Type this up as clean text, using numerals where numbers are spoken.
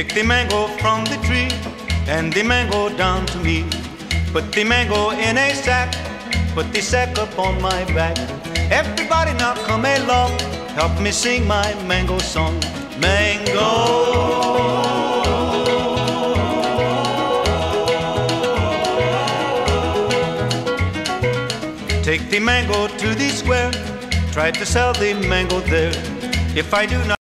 Take the mango from the tree and the mango down to me. Put the mango in a sack, put the sack up on my back. Everybody now come along, help me sing my mango song. Mango. Take the mango to the square, try to sell the mango there. If I do not